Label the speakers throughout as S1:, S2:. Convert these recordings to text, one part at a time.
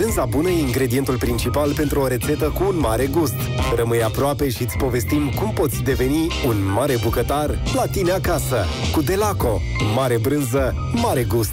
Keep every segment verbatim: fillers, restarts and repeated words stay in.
S1: Brânza bună e ingredientul principal pentru o rețetă cu un mare gust. Rămâi aproape și îți povestim cum poți deveni un mare bucătar la tine acasă. Cu Delaco, mare brânză, mare gust.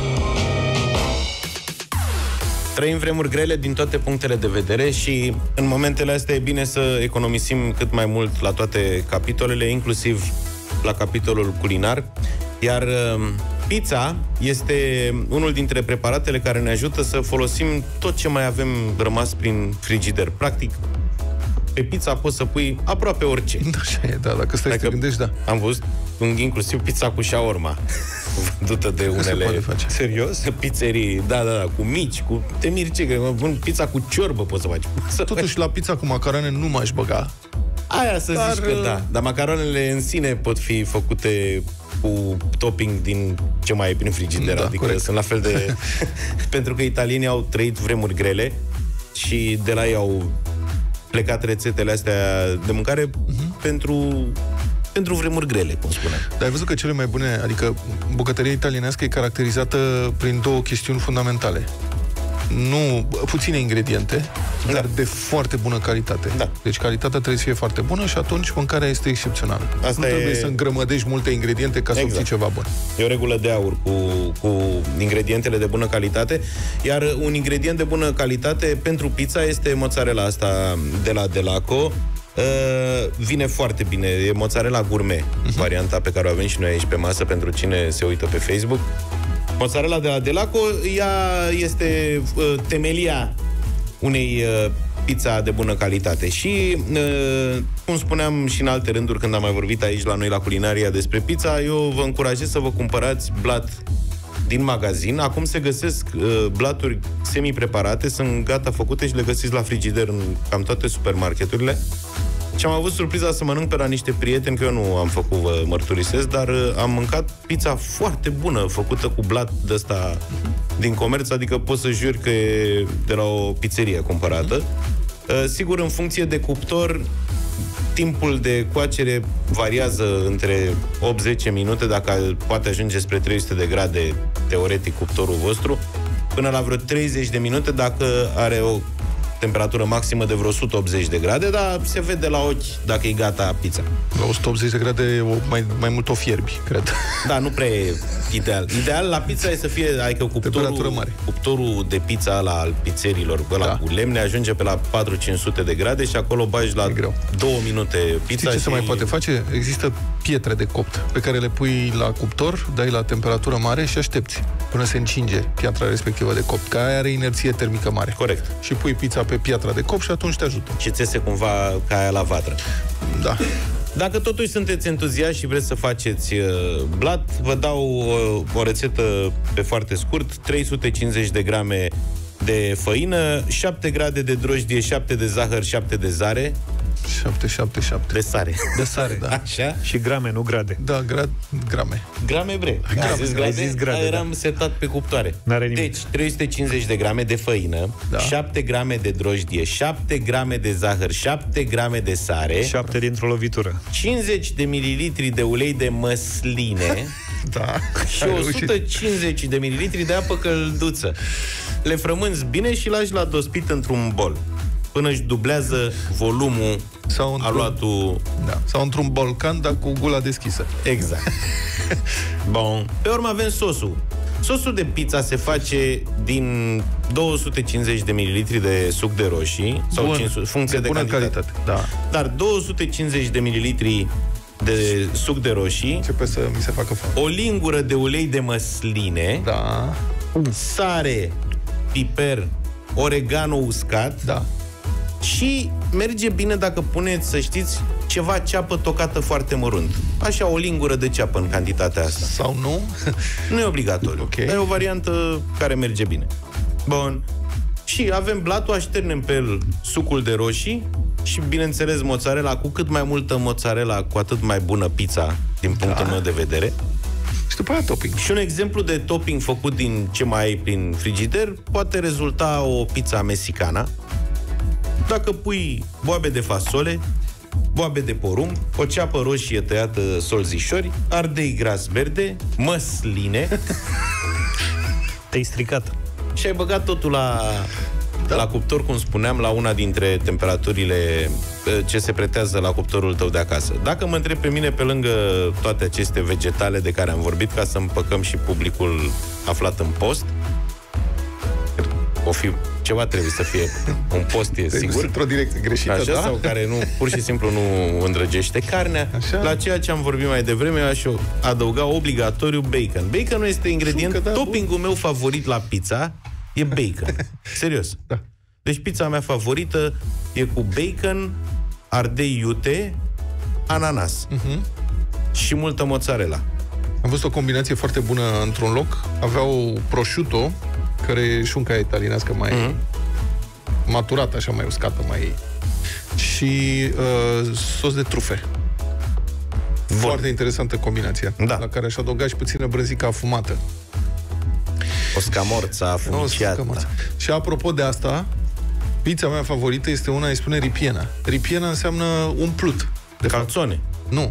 S2: Trăim vremuri grele din toate punctele de vedere și în momentele astea e bine să economisim cât mai mult la toate capitolele, inclusiv la capitolul culinar. Iar pizza este unul dintre preparatele care ne ajută să folosim tot ce mai avem rămas prin frigider. Practic, pe pizza poți să pui aproape orice.
S3: Așa e, da, dacă stai să te gândești, da.
S2: Am văzut inclusiv pizza cu shawarma vândută de unele
S3: serios?
S2: pizzerii, da, da, da, cu mici, cu te miri ce, că pizza cu ciorbă poți să faci.
S3: Totuși la pizza cu macarone nu m-aș băga.
S2: Aia să dar... zici că da, dar macaronele în sine pot fi făcute cu topping din ce mai e prin frigider, da, adică corect. Sunt la fel de... Pentru că italienii au trăit vremuri grele și de la ei au plecat rețetele astea de mâncare uh-huh. pentru... pentru vremuri grele, cum spuneam.
S3: Dar ai văzut că cele mai bune, adică bucătăria italienească e caracterizată prin două chestiuni fundamentale. Nu, puține ingrediente, da. dar de foarte bună calitate. Da. Deci calitatea trebuie să fie foarte bună și atunci mâncarea este excepțională. Asta nu trebuie e... să îngrămădești multe ingrediente ca exact. să obții ceva bun.
S2: E o regulă de aur cu, cu ingredientele de bună calitate, iar un ingredient de bună calitate pentru pizza este mozzarella asta de la Delaco. Uh, vine foarte bine, e mozzarella gourmet, uh-huh. varianta pe care o avem și noi aici pe masă pentru cine se uită pe Facebook. Mozzarella de la Delaco, ea este uh, temelia unei uh, pizza de bună calitate. Și, uh, cum spuneam și în alte rânduri când am mai vorbit aici la noi la Culinaria despre pizza, eu vă încurajez să vă cumpărați blat din magazin. Acum se găsesc uh, blaturi semi-preparate, sunt gata făcute și le găsiți la frigider în cam toate supermarketurile. Și am avut surpriza să mănânc pe la niște prieteni, că eu nu am făcut, vă mărturisesc, dar uh, am mâncat pizza foarte bună, făcută cu blat de ăsta din comerț, adică pot să jur că e de la o pizzerie cumpărată. Uh, sigur, în funcție de cuptor, timpul de coacere variază între opt zece minute, dacă poate ajunge spre trei sute de grade, teoretic, cuptorul vostru, până la vreo treizeci de minute, dacă are o temperatură maximă de vreo o sută optzeci de grade, dar se vede la ochi dacă e gata pizza.
S3: La o sută optzeci de grade o, mai, mai mult o fierbi, cred.
S2: Da, nu prea e ideal. Ideal la pizza e să fie, adică cuptorul, cuptorul de pizza ăla al pizzerilor, ăla da. cu lemne, ajunge pe la patru cinci sute de grade și acolo bagi la două minute pizza.
S3: Știi ce
S2: și...
S3: se mai poate face? Există pietre de copt pe care le pui la cuptor, dai la temperatură mare și aștepți până se încinge piatra respectivă de copt, că aia are inerție termică mare.
S2: Corect.
S3: Și pui pizza pe piatra de copt și atunci te ajută.
S2: Și ți iese cumva ca aia la vatră.
S3: Da.
S2: Dacă totuși sunteți entuziași și vreți să faceți uh, blat, vă dau uh, o rețetă pe foarte scurt: trei sute cincizeci de grame de făină, șapte grade de drojdie, șapte de zahăr, șapte de zare.
S3: șapte, șapte, șapte.
S2: De sare.
S3: De sare, da.
S2: Așa.
S4: Și grame, nu grade.
S3: Da, gra- grame.
S2: Grame, bre.
S3: Grame,
S2: ai zis grade,
S4: ai zis grade,
S2: eram
S4: da.
S2: setat pe cuptoare.
S4: N-are nimic.
S2: Deci, trei sute cincizeci de grame de făină, da. șapte grame de drojdie, șapte grame de zahăr, șapte grame de sare,
S4: șapte dintr-o lovitură,
S2: cincizeci de mililitri de ulei de măsline,
S3: da.
S2: și o sută cincizeci de mililitri de apă călduță. Le frămânți bine și lași la dospit într-un bol până își dublează volumul
S3: sau
S2: aluatul...
S3: Da. Sau într-un bolcan, dar cu gula deschisă.
S2: Exact. Bun. Pe urmă avem sosul. Sosul de pizza se face din două sute cincizeci de mililitri de suc de roșii, sau
S3: Bun.
S2: cinci sute, funcție de,
S3: de bună
S2: cantitate.
S3: calitate. Da.
S2: Dar două sute cincizeci de mililitri de suc de roșii,
S3: începe să mi se facă foame.
S2: O lingură de ulei de măsline,
S3: da.
S2: sare, piper, oregano uscat,
S3: da.
S2: Și merge bine dacă puneți, să știți, ceva ceapă tocată foarte mărunt. Așa, o lingură de ceapă în cantitatea asta.
S3: Sau nu?
S2: Nu e obligatoriu. Okay. Dar e o variantă care merge bine. Bun. Și avem blatul, așternem pe el sucul de roșii și, bineînțeles, mozzarella. Cu cât mai multă mozzarella, cu atât mai bună pizza, din punctul da. meu de vedere.
S3: Și după aia topping.
S2: Și un exemplu de topping făcut din ce mai ai prin frigider poate rezulta o pizza mexicana. Dacă pui boabe de fasole, boabe de porumb, o ceapă roșie tăiată solzișori, ardei gras verde, măsline.
S4: Te-ai stricat.
S2: Și ai băgat totul la Da. La cuptor, cum spuneam, la una dintre temperaturile ce se pretează la cuptorul tău de acasă. Dacă mă întreb pe mine, pe lângă toate aceste vegetale de care am vorbit, ca să împăcăm și publicul aflat în post, o fi ceva trebuie să fie un post, e sigur.
S3: Într-o direcție greșită,
S2: așa,
S3: da?
S2: sau care nu, pur și simplu nu îndrăgește carnea. Așa. La ceea ce am vorbit mai devreme, aș adăuga obligatoriu bacon. Baconul este ingredient, Șuncă, da, toppingul meu favorit la pizza e bacon. Serios.
S3: Da.
S2: Deci pizza mea favorită e cu bacon, ardei iute, ananas. Uh-huh. Și multă mozzarella.
S3: Am văzut o combinație foarte bună într-un loc. Aveau prosciutto, care e șunca italienească mai mm-hmm. maturată, așa, mai uscată, mai... și uh, sos de trufe. Bun. Foarte interesantă combinația, da. La care aș adăuga și puțină brânzică afumată.
S2: O scamorță afumiciată.
S3: Da. Și apropo de asta, pizza mea favorită este una, îi spune ripiena. Ripiena înseamnă umplut.
S2: De calzone?
S3: Nu.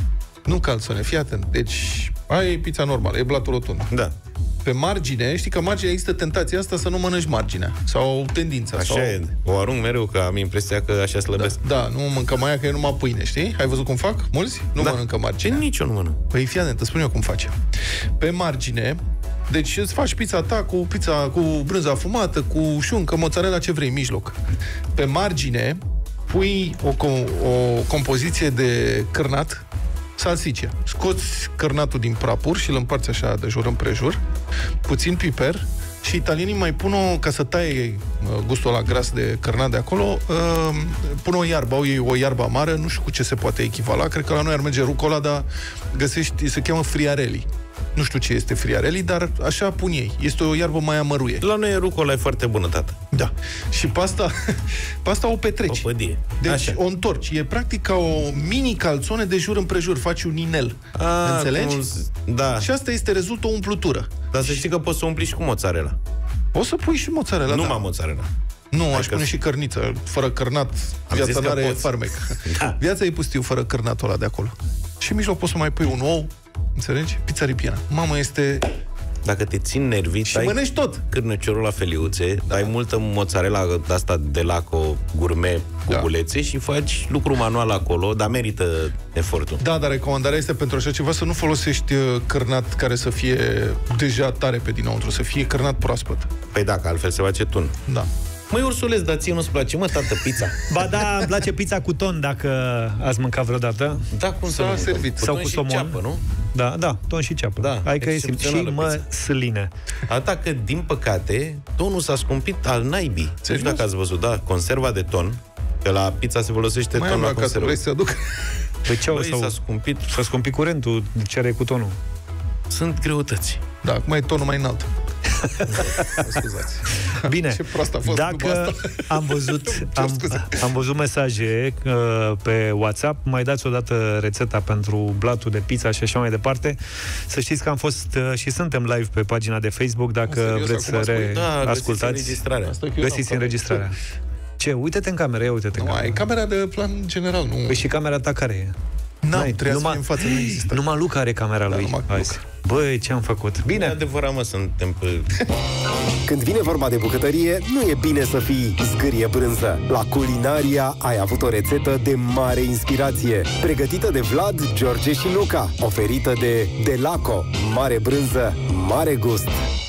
S3: Nu calzone, fii atent. Deci, aia e pizza normală, e blatul rotund.
S2: Da.
S3: Pe margine, știi că marginea există tentația asta să nu mănânci marginea. Sau tendința.
S2: Așa
S3: sau...
S2: e. O arunc mereu, că am impresia că așa slăbesc.
S3: Da, da, nu mâncăm aia, că e numai pâine, știi? Ai văzut cum fac? Mulți? Nu da. Mănâncă marginea.
S2: Nici eu nu mănânc.
S3: Păi fii atent, îți spun eu cum face. Pe margine, deci îți faci pizza ta cu pizza cu brânză afumată, cu șuncă, mozzarella, ce vrei, în mijloc. Pe margine pui o, o compoziție de cârnat, salsiccia. Scoți cărnatul din prapur și îl împarți așa de jur împrejur, puțin piper, și italienii mai pun o, ca să taie gustul ăla gras de cărnat de acolo, uh, pun o iarbă, au ei o iarbă amară, nu știu cu ce se poate echivala, cred că la noi ar merge rucola, dar găsești, se cheamă friarelli. Nu știu ce este friarelli, dar așa pun ei. Este o iarbă mai amăruie.
S2: La noi rucola e foarte bună, tată.
S3: Da. Și pasta, pasta o petreci.
S2: O pădie.
S3: Deci
S2: așa. O
S3: întorci. E practic ca o mini calzone de jur împrejur. Faci un inel. A, înțelegi?
S2: Cum... Da.
S3: Și asta este, rezultă o umplutură.
S2: Dar să știi că poți să umpli și cu mozzarella.
S3: Poți să pui și mozzarella,
S2: Numai
S3: da.
S2: mozzarella.
S3: Nu, Hai aș pune și cărniță. Fără cărnat, Am viața n-are farmec. Da. Viața e pustiu fără cărnatul ăla de acolo. Și în mijloc poți să mai pui un ou. Înțelegi? Pizza ripiena. Mamă, este...
S2: Dacă te țin nervit,
S3: și mănânci tot.
S2: Cârnăciorul la feliuțe, da. Dai multă mozzarella asta de Delaco gourmet cu da. bulețe și faci lucru manual acolo, dar merită efortul.
S3: Da, dar recomandarea este pentru așa ceva să nu folosești cărnat care să fie deja tare pe dinăuntru, să fie cărnat proaspăt.
S2: Păi da, că altfel se face tun.
S3: Da.
S2: Măi, ursuleț, dar ție nu-ți place, mă, tată, pizza?
S4: Ba da, îmi place pizza cu ton, dacă ați mâncat vreodată.
S2: Da, cum
S3: s-a servit.
S4: Sau cu somon.
S2: Ceapă, nu?
S4: Da, da, ton și ceapă. Da, hai că e simt. Și măsline.
S2: Atâta că, din păcate, tonul s-a scumpit al naibii. Nu știu dacă ați văzut, da, conserva de ton, că la pizza se folosește
S3: mai
S2: ton la
S3: conservă. Vrei să aduc?
S4: Păi ce au
S2: Băi, s-a scumpit.
S4: S-a scumpit curentul, ce are cu tonul?
S2: Sunt greutăți.
S3: Da, acum e tonul mai înalt. Scuzați.
S4: Bine,
S3: ce prost a fost
S4: dacă am văzut am, am văzut mesaje uh, pe WhatsApp, mai dați odată rețeta pentru blatul de pizza și așa mai departe. Să știți că am fost uh, și suntem live pe pagina de Facebook, dacă serios, vreți să reascultați.
S2: Înregistrarea.
S4: Găsiți înregistrarea. Ce? Uite-te în cameră, ia uite-te în
S3: cameră.
S4: Nu,
S3: e camera de plan general, nu.
S4: Păi și camera ta care e?
S3: N-ai, trebuie să fii în față, nu există.
S4: Numai Luca are camera
S3: da,
S4: lui. Băi, ce-am făcut? Bine.
S2: E adevărat, mă, suntem pe...
S1: Când vine vorba de bucătărie, nu e bine să fii zgârie brânză. La Culinaria ai avut o rețetă de mare inspirație, pregătită de Vlad, George și Luca, oferită de Delaco. Mare brânză, mare gust.